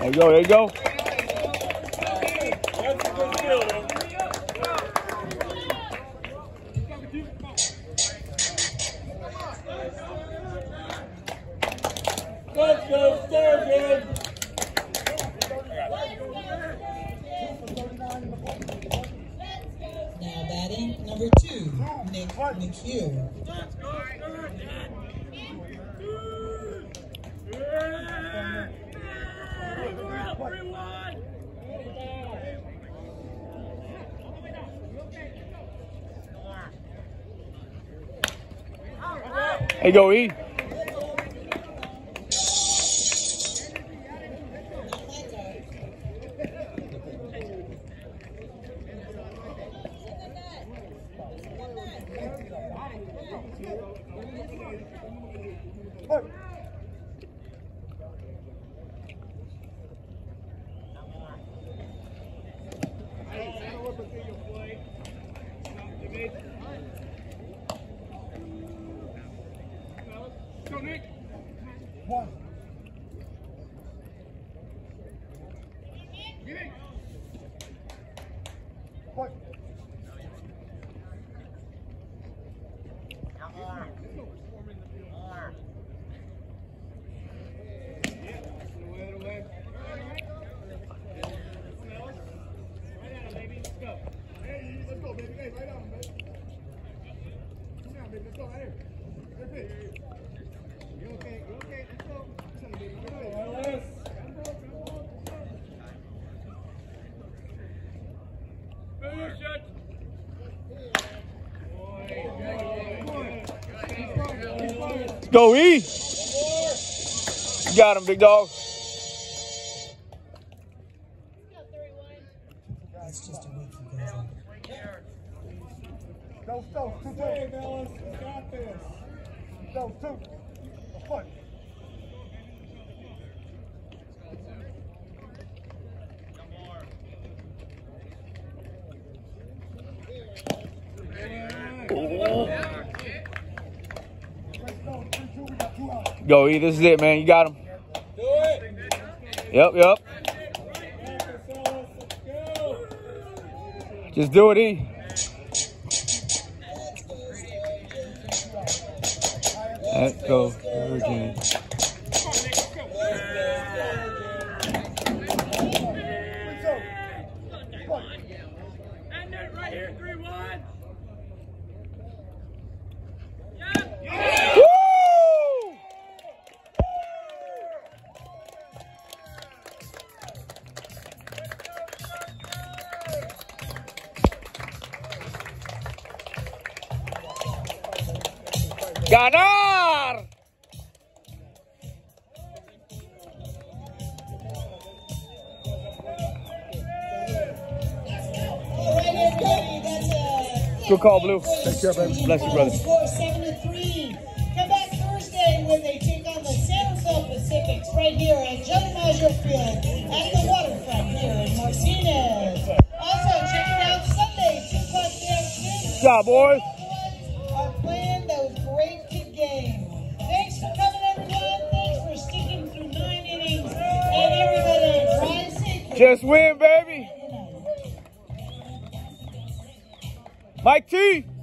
There you go, there you go. Let's go, Sturgeon! Now batting number 2, Nick McHugh. Let's go, Sturgeon! There you go, E. Go, Nick. One. Give it. What? Let's go, baby. Hey, right on, baby. Come down, baby. Let's go, right here. That's it. You're okay. You're okay. Let's go. Come on, baby. Go ahead. Finish it. Let's go, E. You got him, big dog. That's just a week you guys are. Go, two, Hey, fellas. Got this. go, two. A foot. Go, E. This is it, man. You got him. Do it. Yep, yep. Just do it, E. Let's go, Sturgeon. And then right here, 3-1. Woo! Ganar! Good call, Blue. Take care, baby. Bless you, brother. Score 7-3. Come back Thursday when they take on the San Pacifics right here at Joe Maggio Field at the waterfront here in Martinez. Also, check it out Sunday, 2 o'clock afternoon. Good job, boys. Are playing those great kid games. Thanks for coming, everyone. Thanks for sticking through 9 innings. And everybody, drive safely. Just win, baby. Mike T.